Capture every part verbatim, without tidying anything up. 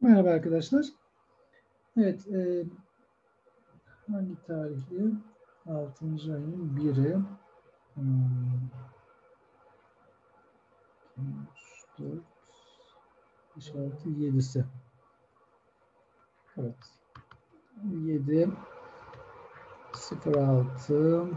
Merhaba arkadaşlar. Evet, e, hangi tarihli? altıncı ayın biri. Hmm, üç, dört, beş, altı, yedisi. Evet. yedi, sıfır altı,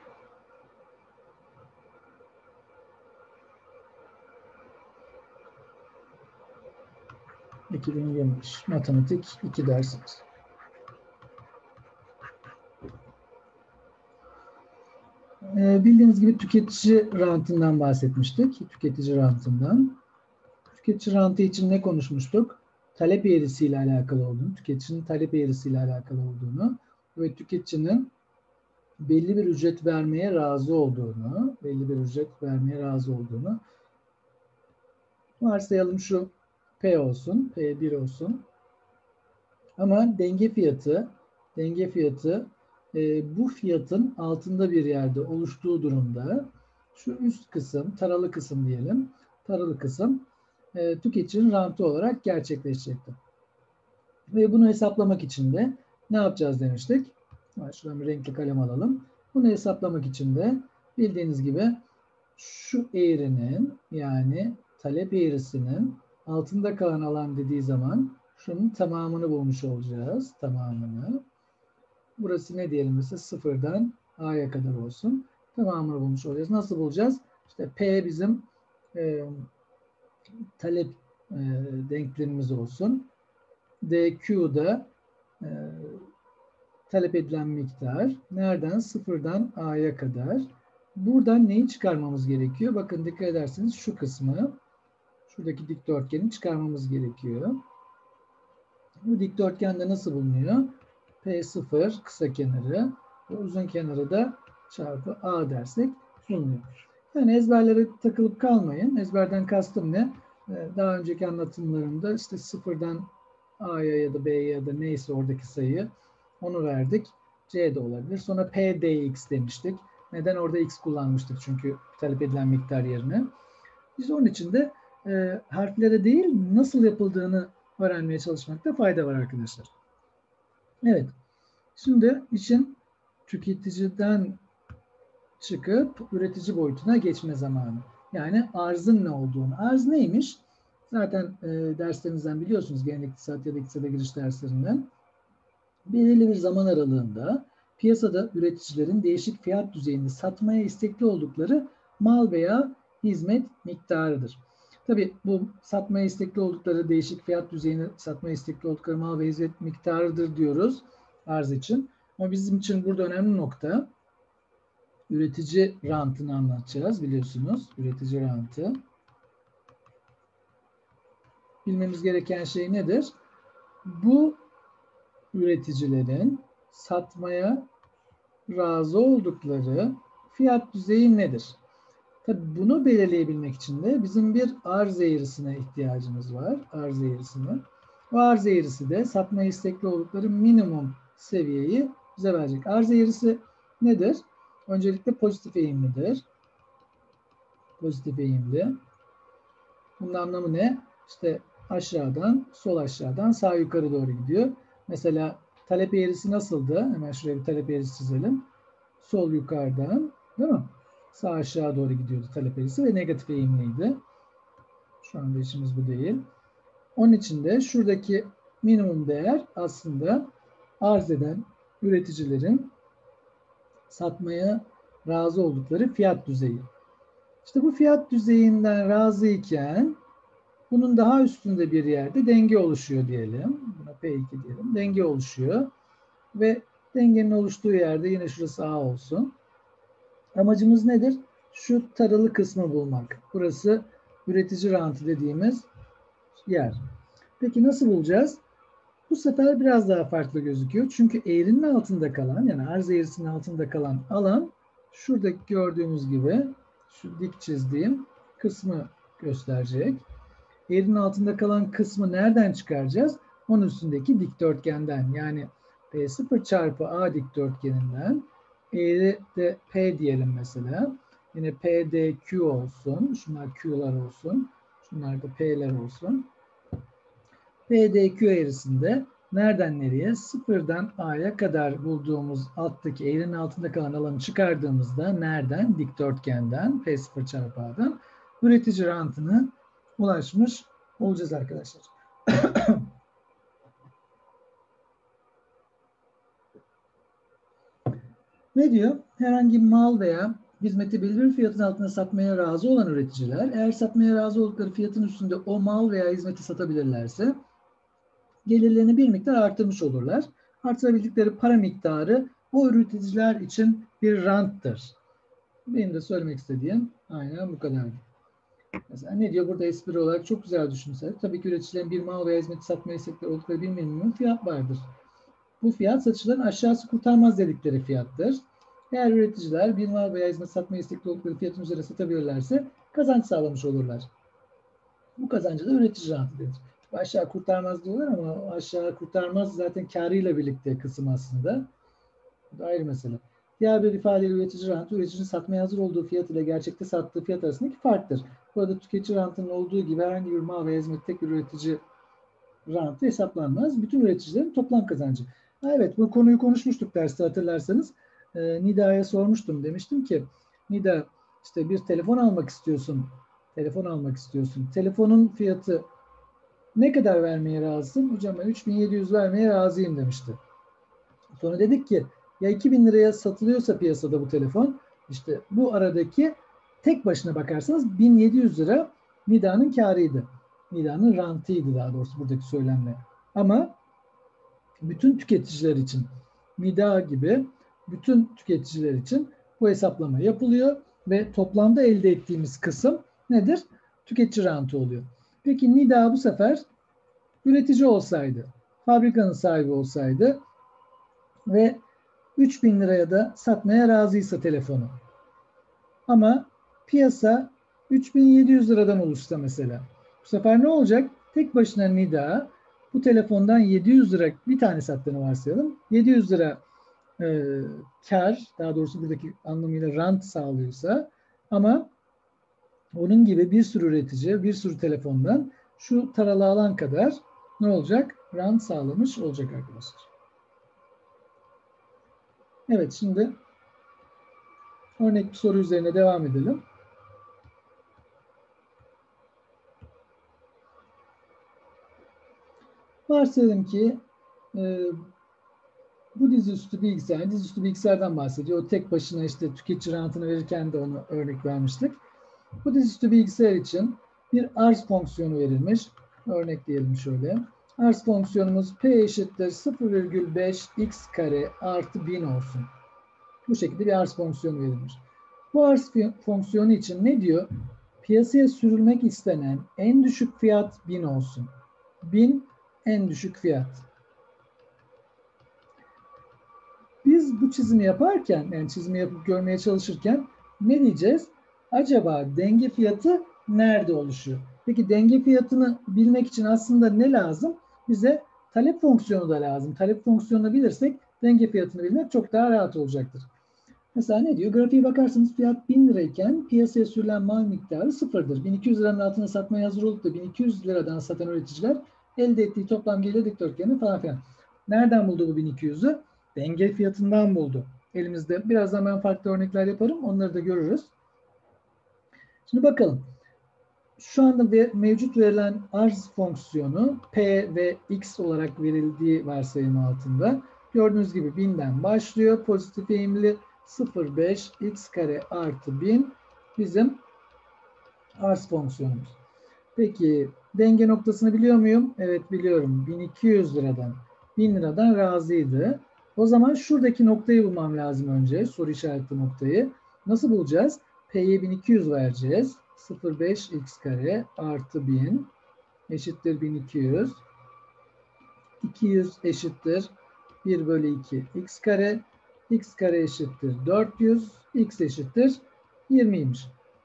iki bin yirmi beş. Matematik iki dersimiz. E, bildiğiniz gibi tüketici rantından bahsetmiştik. Tüketici rantından. Tüketici rantı için ne konuşmuştuk? Talep eğrisiyle alakalı olduğunu, tüketicinin talep eğrisiyle alakalı olduğunu ve tüketicinin belli bir ücret vermeye razı olduğunu, belli bir ücret vermeye razı olduğunu varsayalım şu P olsun, P bir olsun. Ama denge fiyatı, denge fiyatı e, bu fiyatın altında bir yerde oluştuğu durumda şu üst kısım, taralı kısım diyelim, taralı kısım e, tüketicinin rantı olarak gerçekleşecektir. Ve bunu hesaplamak için de ne yapacağız demiştik? Şuradan bir renkli kalem alalım. Bunu hesaplamak için de bildiğiniz gibi şu eğrinin yani talep eğrisinin altında kalan alan dediği zaman şunun tamamını bulmuş olacağız. Tamamını. Burası ne diyelim mesela sıfırdan A'ya kadar olsun. Tamamını bulmuş olacağız. Nasıl bulacağız? İşte P bizim e, talep e, denklemimiz olsun. D Q'da e, talep edilen miktar. Nereden? Sıfırdan A'ya kadar. Buradan neyi çıkarmamız gerekiyor? Bakın dikkat ederseniz şu kısmı, şuradaki dikdörtgeni çıkarmamız gerekiyor. Bu dikdörtgende nasıl bulunuyor? P sıfır kısa kenarı ve uzun kenarı da çarpı A dersek bulunuyor. Yani ezberlere takılıp kalmayın. Ezberden kastım ne? Daha önceki anlatımlarımda işte sıfırdan A'ya ya da B'ye ya da neyse oradaki sayı onu verdik. C de olabilir. Sonra P D X demiştik. Neden? Orada X kullanmıştık çünkü talep edilen miktar yerine. Biz onun için de e, harflere değil nasıl yapıldığını öğrenmeye çalışmakta fayda var arkadaşlar. Evet. Şimdi işin tüketiciden çıkıp üretici boyutuna geçme zamanı. Yani arzın ne olduğunu. Arz neymiş? Zaten e, derslerinizden biliyorsunuz genel iktisat ya da iktisada giriş derslerinden. Belirli bir zaman aralığında piyasada üreticilerin değişik fiyat düzeyinde satmaya istekli oldukları mal veya hizmet miktarıdır. Tabii bu satmaya istekli oldukları değişik fiyat düzeyinde satmaya istekli oldukları mal ve hizmet miktarıdır diyoruz arz için. Ama bizim için burada önemli nokta üretici rantını anlatacağız biliyorsunuz. Üretici rantı. Bilmemiz gereken şey nedir? Bu üreticilerin satmaya razı oldukları fiyat düzeyi nedir? Tabii bunu belirleyebilmek için de bizim bir arz eğrisine ihtiyacımız var. Arz eğrisine. O arz eğrisi de satmaya istekli oldukları minimum seviyeyi bize verecek. Arz eğrisi nedir? Öncelikle pozitif eğimlidir. Pozitif eğimli. Bunun anlamı ne? İşte aşağıdan, sol aşağıdan sağ yukarı doğru gidiyor. Mesela talep eğrisi nasıldı? Hemen şuraya bir talep eğrisi çizelim. Sol yukarıdan, değil mi? Sağ aşağı doğru gidiyordu talep eğrisi ve negatif eğimliydi. Şu anda işimiz bu değil. Onun için de şuradaki minimum değer aslında arz eden üreticilerin satmaya razı oldukları fiyat düzeyi. İşte bu fiyat düzeyinden razı iken bunun daha üstünde bir yerde denge oluşuyor diyelim. Buna P iki diyelim. Denge oluşuyor. Ve dengenin oluştuğu yerde yine şurası A olsun. Amacımız nedir? Şu taralı kısmı bulmak. Burası üretici rantı dediğimiz yer. Peki nasıl bulacağız? Bu sefer biraz daha farklı gözüküyor. Çünkü eğrinin altında kalan yani arz eğrisinin altında kalan alan şuradaki gördüğümüz gibi şu dik çizdiğim kısmı gösterecek. Eğrinin altında kalan kısmı nereden çıkaracağız? Onun üstündeki dikdörtgenden yani P sıfır çarpı A dikdörtgeninden eğri de P diyelim mesela. Yine P D Q olsun. Şunlar Q'lar olsun. Şunlar da P'ler olsun. P D Q eğrisinde nereden nereye? Sıfırdan A'ya kadar bulduğumuz alttaki eğrinin altında kalan alanı çıkardığımızda nereden? Dikdörtgenden P sıfır çarpı A'dan üretici rantına ulaşmış olacağız arkadaşlar. Ne diyor? Herhangi bir mal veya hizmeti belirli bir fiyatın altında satmaya razı olan üreticiler, eğer satmaya razı oldukları fiyatın üstünde o mal veya hizmeti satabilirlerse gelirlerini bir miktar arttırmış olurlar. Artırabildikleri para miktarı o üreticiler için bir ranttır. Benim de söylemek istediğim aynen bu kadar. Mesela ne diyor burada espri olarak çok güzel düşünsel. Tabii ki üreticilerin bir mal veya hizmeti satmaya istekleri oldukları bir minimum fiyat vardır. Bu fiyat satışların aşağısı kurtarmaz dedikleri fiyattır. Eğer üreticiler bir mal veya hizmet satmaya istekli oldukları fiyatın üzerine satabilirlerse kazanç sağlamış olurlar. Bu kazancı da üretici rantı denir. Aşağı kurtarmaz diyorlar ama aşağı kurtarmaz zaten karıyla birlikte kısım aslında. Bu da ayrı mesele. Diğer bir ifadeyle üretici rantı, üreticinin satmaya hazır olduğu fiyat ile gerçekte sattığı fiyat arasındaki farktır. Burada tüketici rantının olduğu gibi herhangi bir mal veya hizmet tek bir üretici rantı hesaplanmaz. Bütün üreticilerin toplam kazancı. Evet, bu konuyu konuşmuştuk derste hatırlarsanız. E, Nida'ya sormuştum. Demiştim ki Nida işte bir telefon almak istiyorsun. Telefon almak istiyorsun. Telefonun fiyatı ne kadar vermeye razısın? Hocam ben üç bin yedi yüz vermeye razıyım demişti. Sonra dedik ki ya iki bin liraya satılıyorsa piyasada bu telefon, işte bu aradaki tek başına bakarsanız bin yedi yüz lira Nida'nın karıydı. Nida'nın rantıydı daha doğrusu buradaki söylemle. Ama bütün tüketiciler için Nida gibi bütün tüketiciler için bu hesaplama yapılıyor ve toplamda elde ettiğimiz kısım nedir? Tüketici rantı oluyor. Peki Nida bu sefer üretici olsaydı, fabrikanın sahibi olsaydı ve üç bin liraya da satmaya razıysa telefonu. Ama piyasa üç bin yedi yüz liradan oluşsa mesela. Bu sefer ne olacak? Tek başına Nida bu telefondan yedi yüz lira bir tane sattığını varsayalım. yedi yüz lira e, kar, daha doğrusu buradaki anlamıyla rant sağlıyorsa ama onun gibi bir sürü üretici, bir sürü telefondan şu taralı alan kadar ne olacak? Rant sağlamış olacak arkadaşlar. Evet, şimdi örnek bir soru üzerine devam edelim. Varsayalım ki e, bu dizüstü bilgisayar, dizüstü bilgisayardan bahsediyor. O tek başına işte tüketici rantını verirken de onu örnek vermiştik. Bu dizüstü bilgisayar için bir arz fonksiyonu verilmiş. Örnek diyelim şöyle. Arz fonksiyonumuz P eşittir sıfır virgül beş x kare artı bin olsun. Bu şekilde bir arz fonksiyonu verilmiş. Bu arz fonksiyonu için ne diyor? Piyasaya sürülmek istenen en düşük fiyat bin olsun. bin en düşük fiyat. Biz bu çizimi yaparken, yani çizimi yapıp görmeye çalışırken ne diyeceğiz? Acaba denge fiyatı nerede oluşuyor? Peki denge fiyatını bilmek için aslında ne lazım? Bize talep fonksiyonu da lazım. Talep fonksiyonunu bilirsek denge fiyatını bilmek çok daha rahat olacaktır. Mesela ne diyor? Grafiğe bakarsanız fiyat bin lirayken piyasaya sürülen mal miktarı sıfırdır. bin iki yüz liranın altına satmaya hazır olup da bin iki yüz liradan satan üreticiler elde ettiği toplam gelir dikdörtgeni falan filan. Nereden buldu bu bin iki yüzü? Denge fiyatından buldu. Elimizde. Birazdan ben farklı örnekler yaparım. Onları da görürüz. Şimdi bakalım. Şu anda mevcut verilen arz fonksiyonu P ve X olarak verildiği varsayımı altında. Gördüğünüz gibi binden başlıyor. Pozitif eğimli sıfır virgül beş x kare artı bin bizim arz fonksiyonumuz. Peki denge noktasını biliyor muyum? Evet biliyorum. bin iki yüz liradan bin liradan razıydı. O zaman şuradaki noktayı bulmam lazım önce. Soru işaretli noktayı. Nasıl bulacağız? P'ye bin iki yüz vereceğiz. sıfır virgül beş x kare artı bin eşittir bin iki yüz. iki yüz eşittir bir bölü iki x kare. X kare eşittir dört yüz. X eşittir yirmiymiş.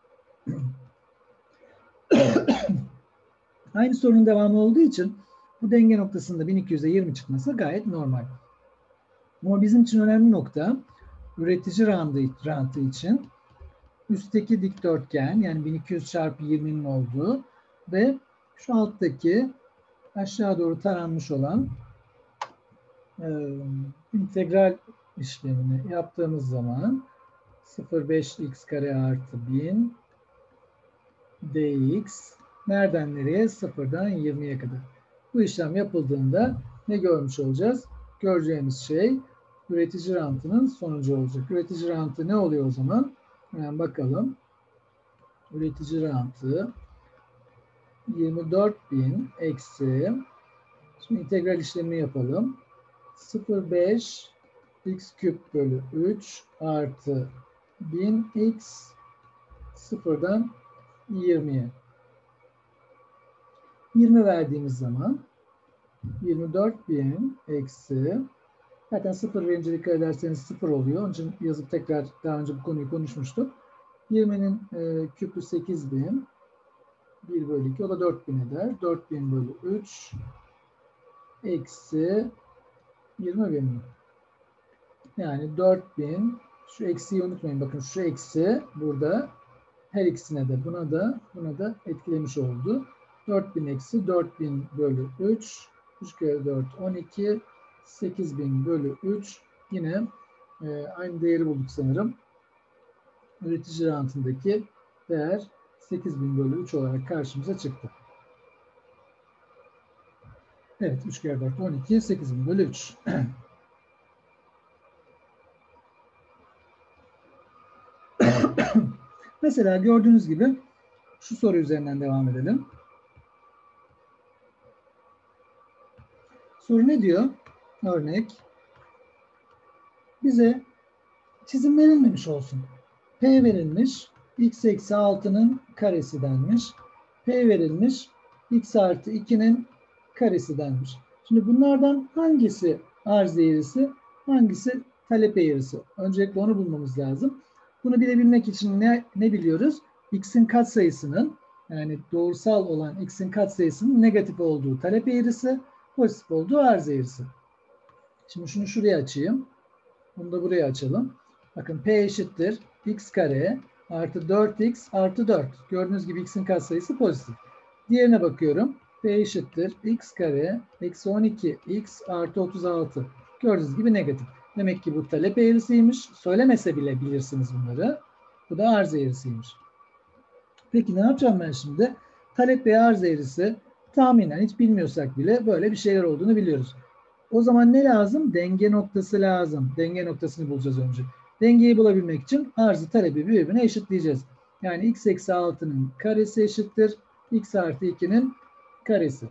Aynı sorunun devamı olduğu için bu denge noktasında bin iki yüze yirmi çıkması gayet normal. Ama bizim için önemli nokta üretici rantı, rantı için üstteki dikdörtgen yani bin iki yüz çarpı yirminin olduğu ve şu alttaki aşağı doğru taranmış olan e, integral işlemini yaptığımız zaman sıfır virgül beş x kare artı bin dx nereden nereye? sıfırdan yirmiye kadar. Bu işlem yapıldığında ne görmüş olacağız? Göreceğimiz şey üretici rantının sonucu olacak. Üretici rantı ne oluyor o zaman? Hemen bakalım. Üretici rantı yirmi dört bin eksi, şimdi integral işlemi yapalım. sıfır virgül beş x küp bölü üç artı bin x sıfırdan yirmiye. yirmi verdiğimiz zaman yirmi dört bin eksi, zaten sıfır verince dikkat ederseniz sıfır oluyor. Onun için yazıp tekrar daha önce bu konuyu konuşmuştuk. yirminin e, küpü sekiz bin. bir bölü iki, o da dört bin eder. dört bin bölü üç eksi yirmi bin mi? Yani dört bin, şu eksiyi unutmayın, bakın şu eksi burada her ikisine de, buna da buna da etkilemiş oldu. dört bin eksi dört bin bölü üç, üç kere dört on iki, sekiz bin bölü üç, yine e, aynı değeri bulduk sanırım. Üretici rantındaki değer sekiz bin bölü üç olarak karşımıza çıktı. Evet, üç kere dört on iki, sekiz bin bölü üç. Mesela gördüğünüz gibi şu soru üzerinden devam edelim. Soru ne diyor? Örnek. Bize çizim verilmemiş olsun. P verilmiş, x eksi altının karesi denmiş. P verilmiş, x artı ikinin karesi denmiş. Şimdi bunlardan hangisi arz eğrisi, hangisi talep eğrisi? Öncelikle onu bulmamız lazım. Bunu bilebilmek için ne, ne biliyoruz? X'in katsayısının, yani doğrusal olan x'in katsayısının negatif olduğu talep eğrisi, pozitif olduğu arz eğrisi. Şimdi şunu şuraya açayım. Bunu da buraya açalım. Bakın P eşittir x kare artı dört x artı dört. Gördüğünüz gibi x'in katsayısı pozitif. Diğerine bakıyorum. P eşittir x kare eksi on iki x artı otuz altı. Gördüğünüz gibi negatif. Demek ki bu talep eğrisiymiş. Söylemese bile bilirsiniz bunları. Bu da arz eğrisiymiş. Peki ne yapacağım ben şimdi? Talep ve arz eğrisi tahminen hiç bilmiyorsak bile böyle bir şeyler olduğunu biliyoruz. O zaman ne lazım? Denge noktası lazım. Denge noktasını bulacağız önce. Dengeyi bulabilmek için arzı talebi birbirine eşitleyeceğiz. Yani x eksi altının karesi eşittir x artı ikinin karesi.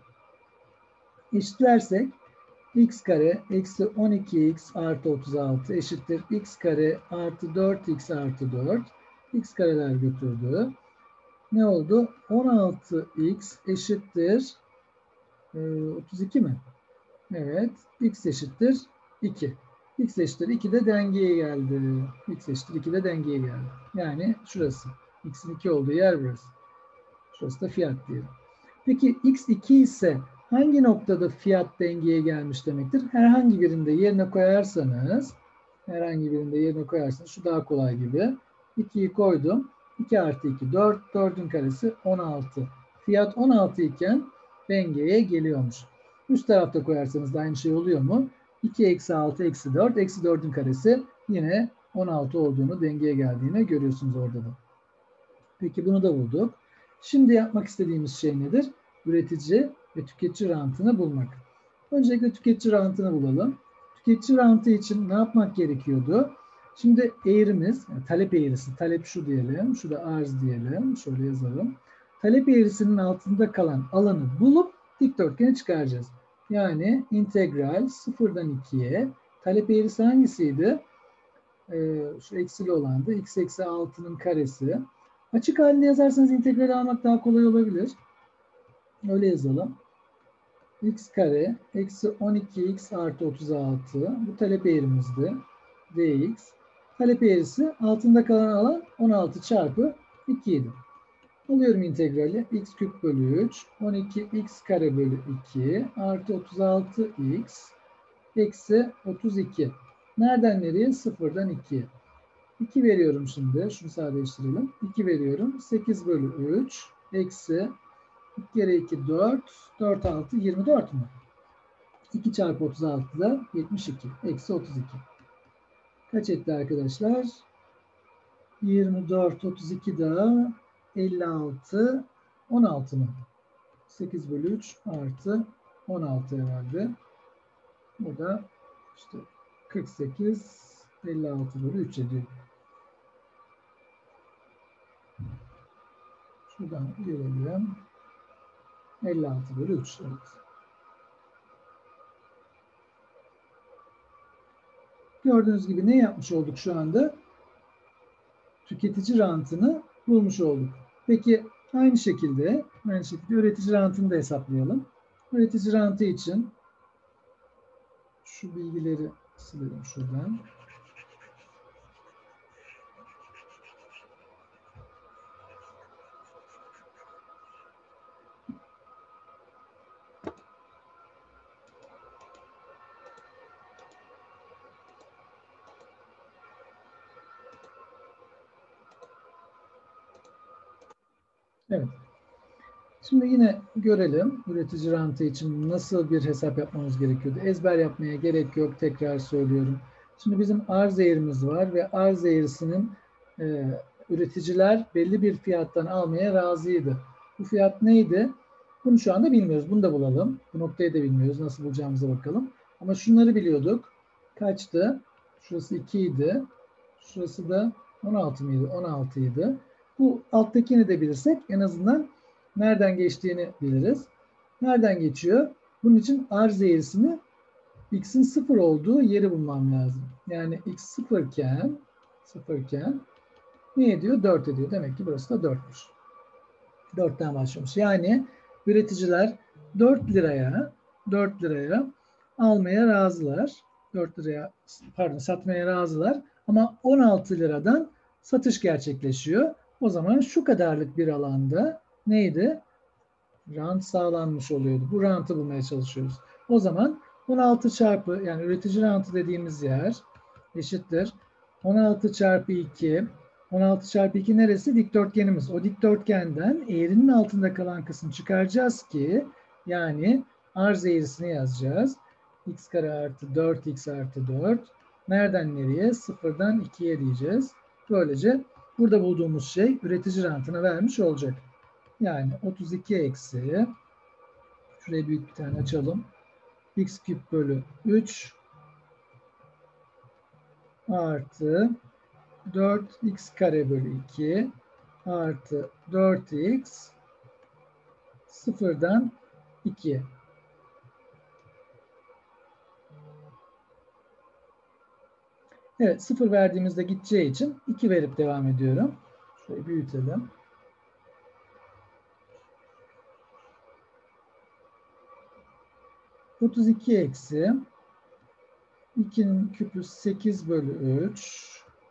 Eşitlersek x kare eksi on iki x artı otuz altı eşittir x kare artı dört x artı dört. X kareler götürdü. Ne oldu? on altı x eşittir otuz iki mi? Evet. X eşittir iki. X eşittir iki de dengeye geldi. X eşittir iki de dengeye geldi. Yani şurası. X'in iki olduğu yer burası. Şurası da fiyat diyelim. Peki X iki ise hangi noktada fiyat dengeye gelmiş demektir? Herhangi birinde yerine koyarsanız herhangi birinde yerine koyarsanız şu daha kolay gibi. ikiyi koydum. iki artı iki dört. dördün karesi on altı. Fiyat on altı iken dengeye geliyormuş. Üst tarafta koyarsanız da aynı şey oluyor mu? iki eksi altı eksi dört. Eksi dördün karesi yine on altı olduğunu, dengeye geldiğini görüyorsunuz orada da. Peki bunu da bulduk. Şimdi yapmak istediğimiz şey nedir? Üretici ve tüketici rantını bulmak. Öncelikle tüketici rantını bulalım. Tüketici rantı için ne yapmak gerekiyordu? Şimdi eğrimiz, yani talep eğrisi, talep şu diyelim, şu da arz diyelim, şöyle yazalım. Talep eğrisinin altında kalan alanı bulup dikdörtgeni çıkaracağız. Yani integral sıfırdan ikiye, talep eğrisi hangisiydi? Ee, şu eksili olandı. X eksi altının karesi. Açık halinde yazarsanız integrali almak daha kolay olabilir. Öyle yazalım. X kare eksi on iki x artı otuz altı. Bu talep eğrimizdi. Dx. Talep eğrisi altında kalan alan on altı çarpı iki idi. Alıyorum integrali. X küp bölü üç. on iki x kare bölü iki artı otuz altı x eksi otuz iki. Nereden nereye? sıfırdan ikiye. iki veriyorum şimdi. Şunu sadeleştirelim. iki veriyorum. sekiz bölü üç eksi iki kere iki dört. dört altı yirmi dört mü? iki çarpı otuz altı da yetmiş iki. Eksi otuz iki. Kaç etti arkadaşlar? yirmi dört, otuz iki daha elli altı, on altı mı? sekiz bölü üç artı on altı herhalde. Bu da işte kırk sekiz, elli altı bölü üç ediyor. Şuradan görelim. elli altı bölü üç. Evet. Gördüğünüz gibi ne yapmış olduk şu anda? Tüketici rantını bulmuş olduk. Peki aynı şekilde aynı şekilde üretici rantını da hesaplayalım. Üretici rantı için şu bilgileri silelim şuradan. Evet. Şimdi yine görelim üretici rantı için nasıl bir hesap yapmamız gerekiyordu. Ezber yapmaya gerek yok. Tekrar söylüyorum. Şimdi bizim arz eğrimiz var ve arz eğrisinin e, üreticiler belli bir fiyattan almaya razıydı. Bu fiyat neydi? Bunu şu anda bilmiyoruz. Bunu da bulalım. Bu noktayı da bilmiyoruz. Nasıl bulacağımıza bakalım. Ama şunları biliyorduk. Kaçtı? Şurası iki idi. Şurası da on altı mıydı? on altı idi. Bu alttakini de bilirsek en azından nereden geçtiğini biliriz. Nereden geçiyor? Bunun için arz eğrisini x'in sıfır olduğu yeri bulmam lazım. Yani x sıfırken sıfırken ne ediyor? dört ediyor. Demek ki burası da dörtmüş. dörtten başlamış. Yani üreticiler dört liraya dört liraya almaya razılar. dört liraya pardon satmaya razılar. Ama on altı liradan satış gerçekleşiyor. O zaman şu kadarlık bir alanda neydi? Rant sağlanmış oluyordu. Bu rantı bulmaya çalışıyoruz. O zaman on altı çarpı yani üretici rantı dediğimiz yer eşittir. on altı çarpı iki. on altı çarpı iki neresi? Dikdörtgenimiz. O dikdörtgenden eğrinin altında kalan kısmı çıkaracağız ki yani arz eğrisini yazacağız. X kare artı dört x artı dört. Nereden nereye? Sıfırdan ikiye diyeceğiz. Böylece burada bulduğumuz şey üretici rantını vermiş olacak. Yani otuz iki eksi şuraya büyük bir tane açalım. X küp bölü üç artı dört x kare bölü iki artı dört x sıfırdan ikiye. Evet, sıfır verdiğimizde gideceği için iki verip devam ediyorum. Şöyle büyütelim. otuz iki eksi ikinin küpü sekiz bölü üç.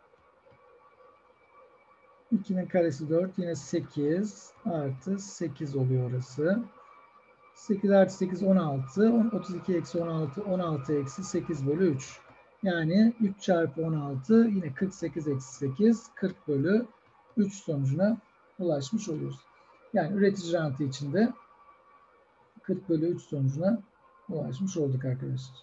ikinin karesi dört. Yine sekiz artı sekiz oluyor orası. sekiz artı sekiz on altı. otuz iki eksi on altı. on altı eksi sekiz bölü üç. Yani üç çarpı on altı yine kırk sekiz eksi sekiz. kırk bölü üç sonucuna ulaşmış oluyoruz. Yani üretici rantı içinde kırk bölü üç sonucuna ulaşmış olduk arkadaşlar.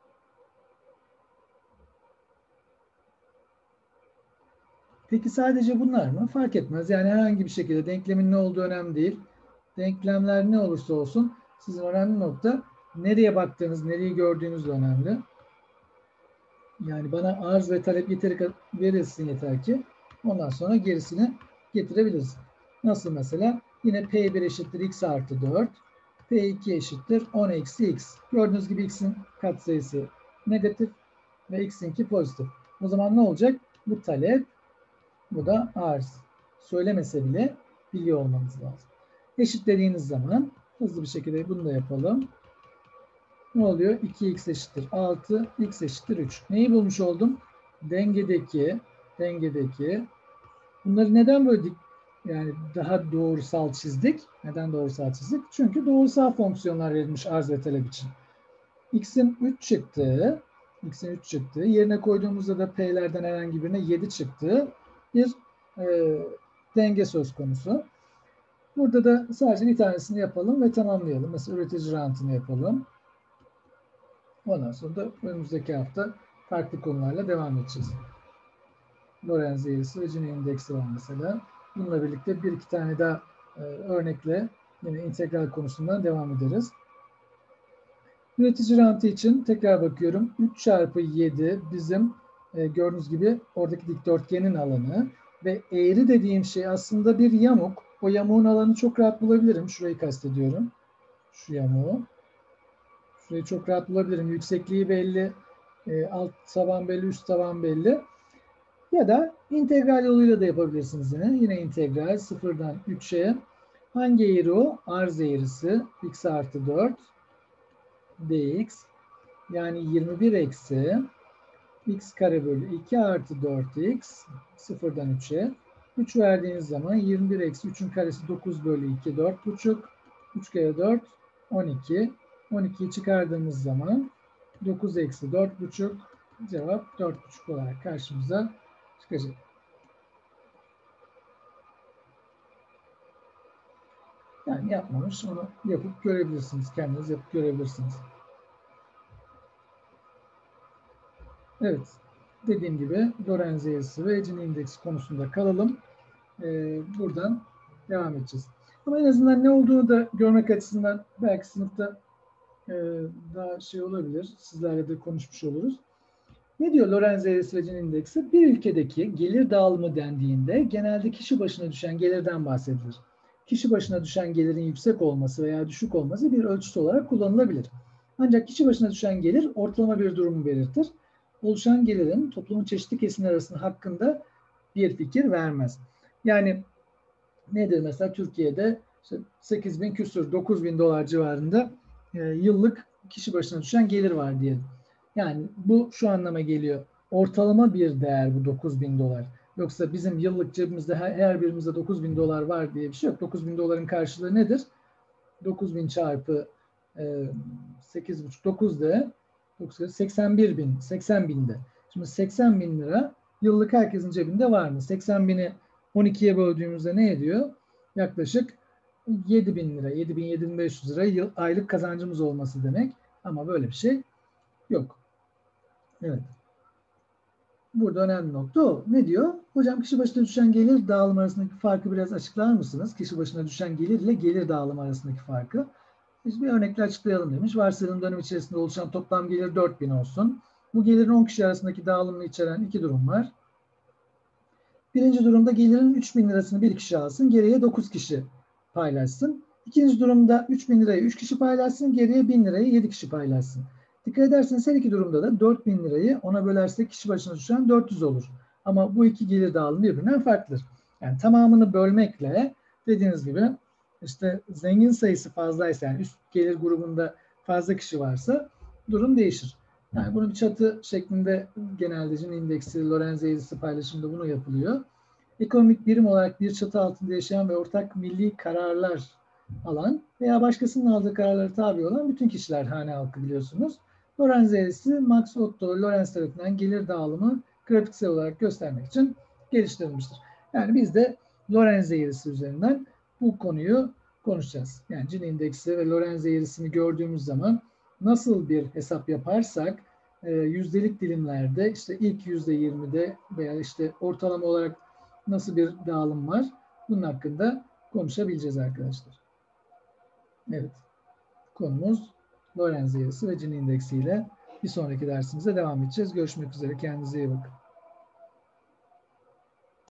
Peki sadece bunlar mı? Fark etmez. Yani herhangi bir şekilde denklemin ne olduğu önemli değil. Denklemler ne olursa olsun sizin önemli nokta nereye baktığınız, nereyi gördüğünüz de önemli. Yani bana arz ve talep yeteri verilsin yeter ki ondan sonra gerisini getirebiliriz. Nasıl mesela? Yine P bir eşittir x artı dört. P iki eşittir on eksi x. Gördüğünüz gibi x'in katsayısı negatif ve x'inki pozitif. O zaman ne olacak? Bu talep, bu da arz. Söylemese bile biliyor olmanız lazım. Eşitlediğiniz zaman hızlı bir şekilde bunu da yapalım. Ne oluyor? iki x eşittir altı, x eşittir üç. Neyi bulmuş oldum? Dengedeki, dengedeki. Bunları neden böyle dik, yani daha doğrusal çizdik? Neden doğrusal çizdik? Çünkü doğrusal fonksiyonlar verilmiş arz ve talep için. X'in üç çıktığı, x'in üç çıktığı, yerine koyduğumuzda da p'lerden herhangi birine yedi çıktığı bir e, denge söz konusu. Burada da sadece bir tanesini yapalım ve tamamlayalım. Mesela üretici rantını yapalım. Ondan sonra da önümüzdeki hafta farklı konularla devam edeceğiz. Lorenz eğrisi ve Gini indeksi var mesela. Bununla birlikte bir iki tane daha e, örnekle yine integral konusundan devam ederiz. Üretici rantı için tekrar bakıyorum. üç çarpı yedi bizim e, gördüğünüz gibi oradaki dikdörtgenin alanı ve eğri dediğim şey aslında bir yamuk. O yamuğun alanı çok rahat bulabilirim. Şurayı kastediyorum. Şu yamuğu. Şurayı çok rahat bulabilirim. Yüksekliği belli. E, alt taban belli, üst taban belli. Ya da integral yoluyla da yapabilirsiniz yine. Yine integral sıfırdan üçe. Hangi eğri o? Arz eğrisi. X artı dört dx. Yani yirmi bir eksi x kare bölü iki artı dört x sıfırdan üçe. üç verdiğiniz zaman yirmi bir eksi üçün karesi dokuz bölü iki dört buçuk. üç kere dört on iki. on ikiyi çıkardığımız zaman dokuz eksi dört buçuk cevap dört buçuk olarak karşımıza çıkacak. Yani yapmamış, onu yapıp görebilirsiniz. Kendiniz yapıp görebilirsiniz. Evet. Dediğim gibi Lorenz eğrisi ve Gini indeksi konusunda kalalım. Ee, buradan devam edeceğiz. Ama en azından ne olduğunu da görmek açısından belki sınıfta e, daha şey olabilir. Sizlerle de konuşmuş oluruz. Ne diyor Lorenz eğrisi ve Gini indeksi? Bir ülkedeki gelir dağılımı dendiğinde genelde kişi başına düşen gelirden bahsedilir. Kişi başına düşen gelirin yüksek olması veya düşük olması bir ölçüt olarak kullanılabilir. Ancak kişi başına düşen gelir ortalama bir durumu belirtir. Oluşan gelirin toplumun çeşitli kesimler arasında hakkında bir fikir vermez. Yani nedir mesela Türkiye'de işte sekiz bin küsur, dokuz bin dolar civarında e, yıllık kişi başına düşen gelir var diyelim. Yani bu şu anlama geliyor. Ortalama bir değer bu dokuz bin dolar. Yoksa bizim yıllık cebimizde her, her birimizde dokuz bin dolar var diye bir şey yok. dokuz bin doların karşılığı nedir? dokuz bin çarpı e, sekiz buçuk dokuz de seksen bir bin, seksen binde. Şimdi seksen bin lira yıllık herkesin cebinde var mı? seksen bini on ikiye böldüğümüzde ne ediyor? Yaklaşık yedi bin lira, yedi bin yedi bin beş yüz lira yıl, aylık kazancımız olması demek. Ama böyle bir şey yok. Evet. Burada önemli nokta o. Ne diyor? Hocam kişi başına düşen gelir dağılım arasındaki farkı biraz açıklar mısınız? Kişi başına düşen gelir ile gelir dağılım arasındaki farkı. Biz bir örnekle açıklayalım demiş. Varsayalım dönem içerisinde oluşan toplam gelir dört bin olsun. Bu gelirin on kişi arasındaki dağılımını içeren iki durum var. Birinci durumda gelirin üç bin lirasını bir kişi alsın, geriye dokuz kişi paylaşsın. İkinci durumda üç bin lirayı üç kişi paylaşsın, geriye bin lirayı yedi kişi paylaşsın. Dikkat ederseniz her iki durumda da dört bin lirayı ona bölersek kişi başına düşen dört yüz olur. Ama bu iki gelir dağılımı birbirinden farklıdır. Yani tamamını bölmekle dediğiniz gibi işte zengin sayısı fazlaysa, yani üst gelir grubunda fazla kişi varsa durum değişir. Yani bunun bir çatı şeklinde genelde Gini indeksi, Lorenz eğrisi paylaşımında bunu yapılıyor. Ekonomik birim olarak bir çatı altında yaşayan ve ortak milli kararlar alan veya başkasının aldığı kararlara tabi olan bütün kişiler hane halkı biliyorsunuz. Lorenz eğrisi Max Otto Lorenz tarafından gelir dağılımı grafiksel olarak göstermek için geliştirilmiştir. Yani biz de Lorenz eğrisi üzerinden bu konuyu konuşacağız. Yani Gini indeksi ve Lorenz eğrisini gördüğümüz zaman nasıl bir hesap yaparsak e, yüzdelik dilimlerde işte ilk yüzde yirmide veya işte ortalama olarak nasıl bir dağılım var bunun hakkında konuşabileceğiz arkadaşlar. Evet. Konumuz Lorenz eğrisi ve Gini indeksi ile bir sonraki dersimize devam edeceğiz. Görüşmek üzere. Kendinize iyi bakın.